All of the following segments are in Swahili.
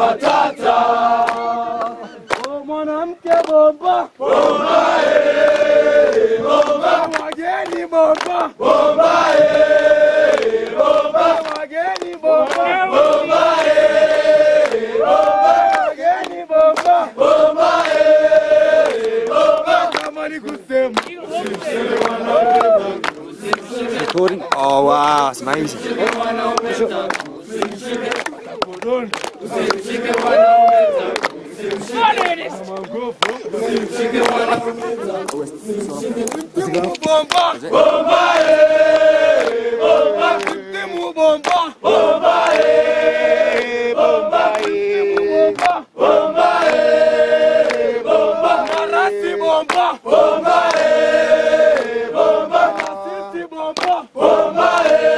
matata. Oh mwanamke bomba, Bomba bomba, wageni bomba, bomba bomba, wageni bomba, bomba bomba, wageni bomba, bomba bomba. kama ni kusema. Recording. Oh wow, it's amazing. Bomba, Bomba bomba, timu bomba, bomba bomba, bomba, bomba bomba, marasi bomba, bomba bomba, sisi bomba, bomba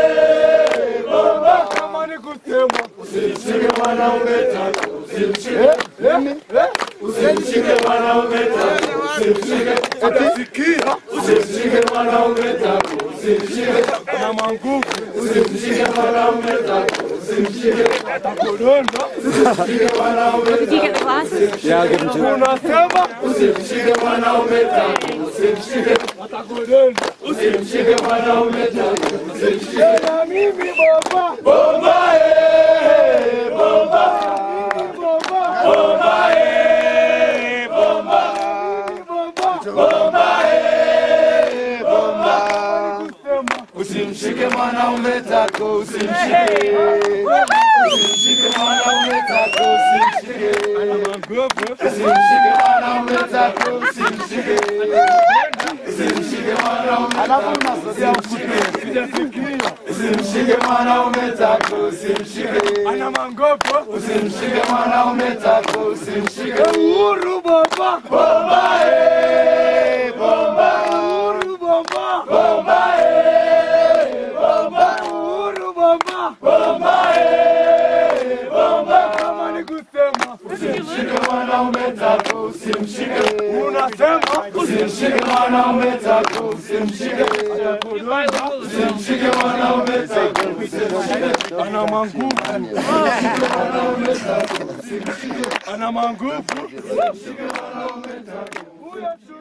bomba. kama ni kusema. Usimshike mwanaume tatu, usimshike, usimshike mwanaume tatu, usimshike, Atasikia usimshike mwanaume tatu, usimshike, na manguvu, usimshike mwanaume tatu, usimshike, atakodonda. usimshike mwanaume Did you get the tatu, glasses? Yeah, I'll give him two. Unasema usimshike mwanaume tatu, usimshike, atakodonda. usimshike mwanaume tatu, usimshike. Na mimi bomba, Bomba bomba, bomba, bomba bomba, bomba, bomba bomba. kusema. Usimshike mwanaume tako, usimshike, usimshike mwanaume tako, usimshike, Na manguvu, usimshike mwanaume tako, usimshike, usimshike mwanaume alafu unasogea ukute. Sijasikia. usimshike mwanaume tako, usimshike, Ana mangopo, usimshike mwanaume tako, usimshike. uhuru bomba, Bomba bomba, uhuru bomba, bomba bomba, uhuru bomba, bomba bomba. kama ni kusema. Usimshike mwanaume tako, usimshike, Unasema usimshike mwanaume tako, usimshike, atakodonda. usimshike mwanaume tako, usimshike, Ana manguvu, ana manguvu. Huyo tu